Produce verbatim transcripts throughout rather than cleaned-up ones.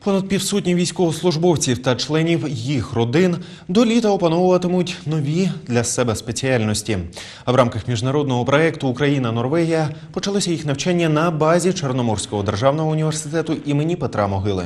Понад півсотні військовослужбовців та членів їх родин до літа опановуватимуть нові для себе спеціальності. А в рамках міжнародного проєкту «Україна-Норвегія» почалося їх навчання на базі Чорноморського державного університету імені Петра Могили.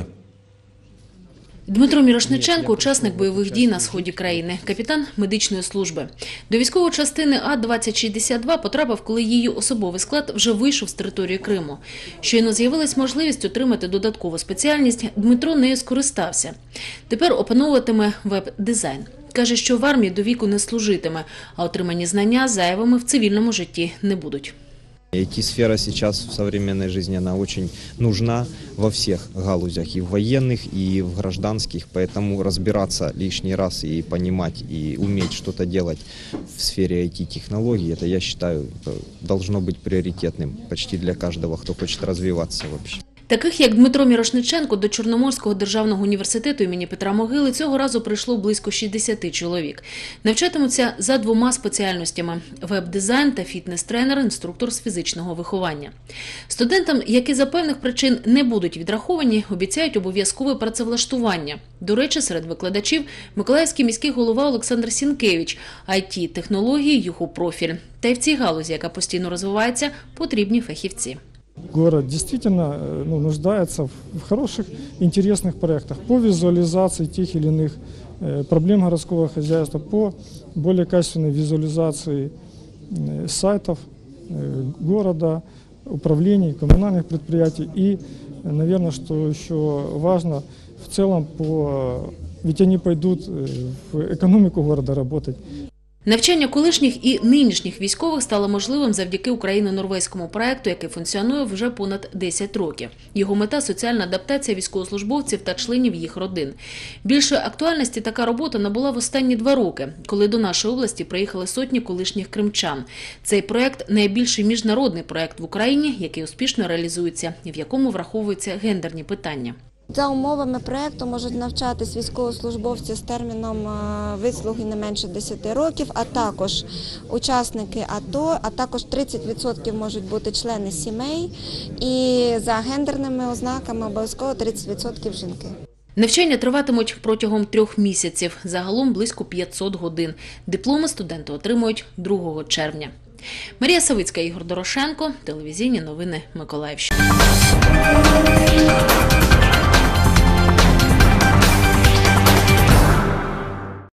Дмитро Мірошниченко – учасник бойових дій на сході країни, капітан медичної служби. До військової частини А двадцять шістдесят два потрапив, коли її особовий склад вже вийшов з території Криму. Щойно з'явилась можливість отримати додаткову спеціальність, Дмитро нею скористався. Тепер опановуватиме веб-дизайн. Каже, що в армії до віку не служитиме, а отримані знання зайвими в цивільному житті не будуть. ай ти-сфера сейчас в современной жизни, она очень нужна во всех галузях, и в военных, и в гражданских, поэтому разбираться лишний раз и понимать, и уметь что-то делать в сфере ай ти-технологий, это, я считаю, должно быть приоритетным почти для каждого, кто хочет развиваться вообще. Таких, як Дмитро Мірошниченко, до Чорноморського державного університету імені Петра Могили цього разу прийшло близько шістдесят чоловік. Навчатимуться за двома спеціальностями – веб-дизайн та фітнес-тренер, інструктор з фізичного виховання. Студентам, які за певних причин не будуть відраховані, обіцяють обов'язкове працевлаштування. До речі, серед викладачів – Миколаївський міський голова Олександр Сінкевич. ай ті-технології – його профіль. Та й в цій галузі, яка постійно розвивається, потрібні фахівці. Город действительно ну, нуждается в хороших, интересных проектах по визуализации тех или иных э, проблем городского хозяйства, по более качественной визуализации э, сайтов э, города, управлений, коммунальных предприятий и, наверное, что еще важно, в целом, по, ведь они пойдут в экономику города работать. Навчання колишніх і нинішніх військових стало можливим завдяки україно-норвезькому проєкту, який функціонує вже понад десять років. Його мета – соціальна адаптація військовослужбовців та членів їх родин. Більшої актуальності така робота набула в останні два роки, коли до нашої області приїхали сотні колишніх кримчан. Цей проєкт – найбільший міжнародний проєкт в Україні, який успішно реалізується і в якому враховуються гендерні питання. За умовами проєкту можуть навчатись військовослужбовці з терміном вислуги не менше десяти років, а також учасники АТО, а також тридцять відсотків можуть бути члени сімей і за гендерними ознаками обов'язково тридцять відсотків жінки. Навчання триватимуть протягом трьох місяців, загалом близько п'ятсот годин. Дипломи студенти отримують другого червня. Марія Савицька, Ігор Дорошенко, телевізійні новини Миколаївщини.